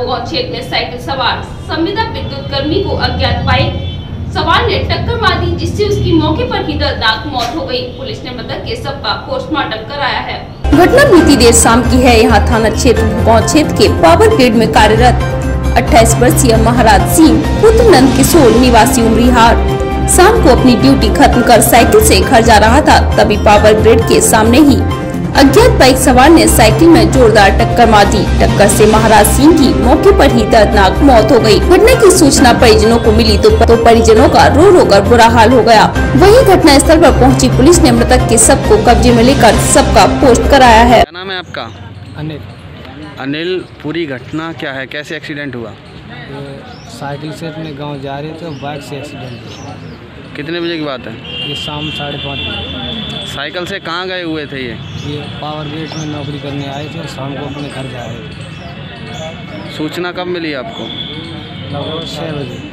नागो गांव क्षेत्र में साइकिल सवार संविदा विद्युत कर्मी को अज्ञात बाइक सवार ने टक्कर मार दी, जिससे उसकी मौके पर ही दर्दनाक मौत हो गई। पुलिस ने मृतक के शव का पोस्टमार्टम कराया है। घटना बीती देर शाम की है। यहाँ थाना क्षेत्र गाँव क्षेत्र के पावर ग्रिड में कार्यरत 28 वर्षीय महाराज सिंह पुत्र नंद किशोर निवासी उमरीहार शाम को अपनी ड्यूटी खत्म कर साइकिल से घर जा रहा था। तभी पावर ग्रिड के सामने ही अज्ञात बाइक सवार ने साइकिल में जोरदार टक्कर मार दी। टक्कर से महाराज सिंह की मौके पर ही दर्दनाक मौत हो गई। घटना की सूचना परिजनों को मिली तो परिजनों का रो रो कर बुरा हाल हो गया। वहीं घटना स्थल पर पहुंची पुलिस ने मृतक के शव को कब्जे में लेकर शव का पोस्ट कराया है। क्या नाम है आपका? अनिल। अनिल, पूरी घटना क्या है, कैसे एक्सीडेंट हुआ? साइकिल से अपने गांव जा रहे थे, बाइक से एक्सीडेंट हुआ। कितने बजे की बात है? ये शाम 5:30। साइकिल से कहाँ गए हुए थे ये? पावर ग्रिड में नौकरी करने आए थे और शाम को अपने घर जा रहे थे। सूचना कब मिली आपको? लगभग 6 बजे।